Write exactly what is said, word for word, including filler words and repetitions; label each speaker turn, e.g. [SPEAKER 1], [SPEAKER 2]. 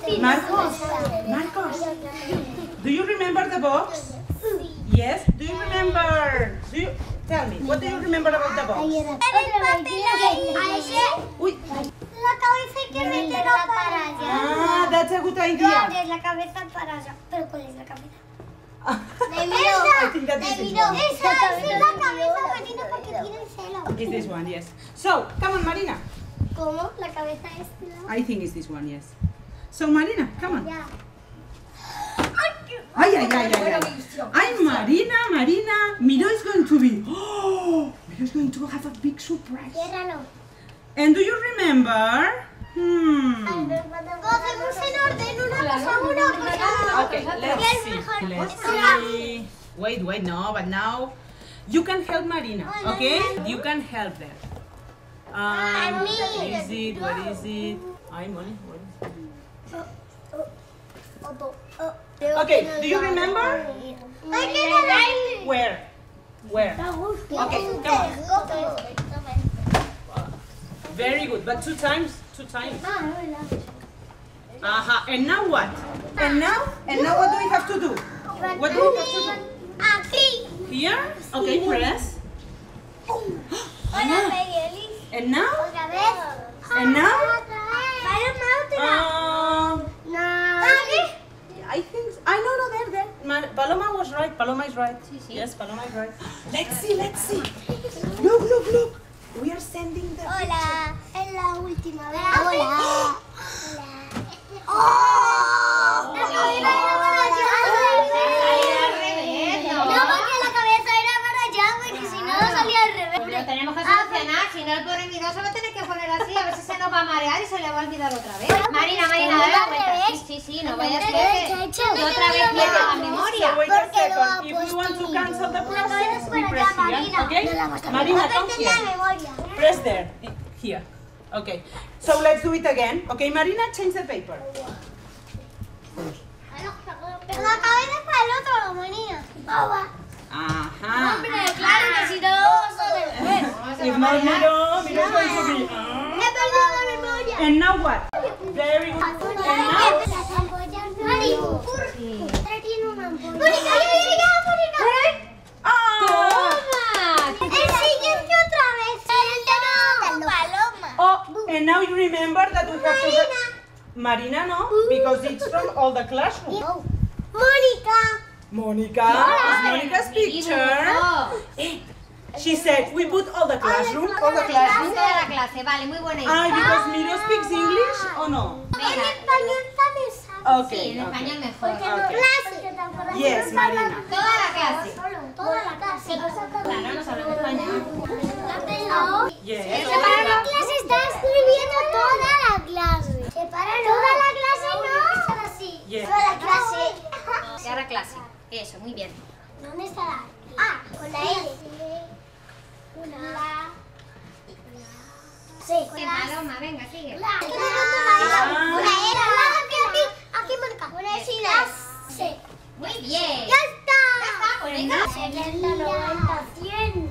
[SPEAKER 1] Marcos, Marcos, do you remember the box? Yes. Do you remember? Do you tell me? What do you remember about the box? Uy.
[SPEAKER 2] La cabeza hay que meterla para allá.
[SPEAKER 1] Ah, that's a good idea.
[SPEAKER 2] No, la cabeza para allá. ¿Pero cuál es la cabeza?
[SPEAKER 1] I think that this is one.
[SPEAKER 2] Esa es la cabeza, Marina, porque tiene el celo.
[SPEAKER 1] It's this one, yes. So, come on, Marina.
[SPEAKER 2] ¿Cómo? ¿La cabeza es la?
[SPEAKER 1] I think it's this one, yes. So, Marina, come on.
[SPEAKER 2] Ya.
[SPEAKER 1] Ay, ay, ay, ay, ay. I'm Marina, Marina. Miro is going to be. Oh, Miro is going to have a big surprise.
[SPEAKER 2] Ciérralo.
[SPEAKER 1] And do you remember? Hmm.
[SPEAKER 2] Hacemos en orden una cosa, una cosa.
[SPEAKER 1] Okay, let's see. Let's see. Wait, wait, no, but now you can help Marina, okay? You can help them. Um, what is it? What is it? I'm Molly. What is it? Okay, do you remember? Where? Where? Okay, come on. Very good, but two times, two times. Aha, and now what? And now? And now what do we have to do? What do we have to do?
[SPEAKER 2] Aquí.
[SPEAKER 1] Here? Okay, press.
[SPEAKER 2] Hola, Miguelis.
[SPEAKER 1] And now?
[SPEAKER 2] Otra vez.
[SPEAKER 1] And now?
[SPEAKER 2] Paloma, otra.
[SPEAKER 1] Um,
[SPEAKER 2] No.
[SPEAKER 1] I think, I know, no, there, there. Ma- Paloma was right, Paloma is right. Yes, Paloma is right. Let's see, let's see. Look, look, look. We are sending the
[SPEAKER 2] Hola. Es la última vez. Hola. Hola. ¡Oh! La cabeza era para allá. No, porque la cabeza era para allá, porque si no, no salía al revés.
[SPEAKER 3] Pero tenemos que solucionar, si no el pobre Miro se va a tener que poner así, a ver si se nos va a marear y se le va a olvidar otra vez. Marina, Marina, dale la vuelta. Sí, sí, sí, no vayas a ser que otra vez pierda la memoria.
[SPEAKER 1] So wait a second. If we want to cancel the process, we press here, okay? Marina, come here. Press there, here. Okay. So let's do it again. Okay, Marina, change the paper.
[SPEAKER 2] Pero la cabeza es para el otro, Marina.
[SPEAKER 1] Ajá.
[SPEAKER 2] Hombre, claro que si no, son
[SPEAKER 1] If not Miro, Miro is going to be.
[SPEAKER 2] He perdido la memoria.
[SPEAKER 1] And now what? Very good. And now?
[SPEAKER 2] Mari, tiene una ampolla. Mónica, ya, ya, ya, Mónica.
[SPEAKER 1] Ah!
[SPEAKER 2] El siguiente otra vez. Siguiente no, paloma.
[SPEAKER 1] Oh, and now you remember that we have to. Marina, no, because it's from all the classroom.
[SPEAKER 2] Mónica.
[SPEAKER 1] Monica, is Monica's picture. Eh, She said we put all the classroom, all the classroom.
[SPEAKER 3] Toda la clase, vale, muy buena idea.
[SPEAKER 1] Ah, because Miro speaks English or no?
[SPEAKER 2] En español también sabe.
[SPEAKER 1] Okay.
[SPEAKER 3] Sí, en
[SPEAKER 1] okay.
[SPEAKER 3] español mejor.
[SPEAKER 1] Okay. Yes, Marina.
[SPEAKER 3] Toda la clase.
[SPEAKER 2] Toda la clase.
[SPEAKER 3] Claro, nos hablan español.
[SPEAKER 1] Yes.
[SPEAKER 2] Toda la clase está escribiendo toda la clase. Toda la clase no. Así.
[SPEAKER 1] Yes.
[SPEAKER 2] Toda la clase.
[SPEAKER 3] Y ahora clase. Eso, muy bien.
[SPEAKER 2] ¿Dónde está la? Ah, con la L. Una. Sí.
[SPEAKER 3] Sí, Paloma, venga, sigue.
[SPEAKER 2] Una era aquí, aquí Mónica. Una es y las. Sí.
[SPEAKER 3] Muy bien.
[SPEAKER 2] ¡Ya está!
[SPEAKER 3] Ya está, pues venga.
[SPEAKER 2] setenta, noventa, cien.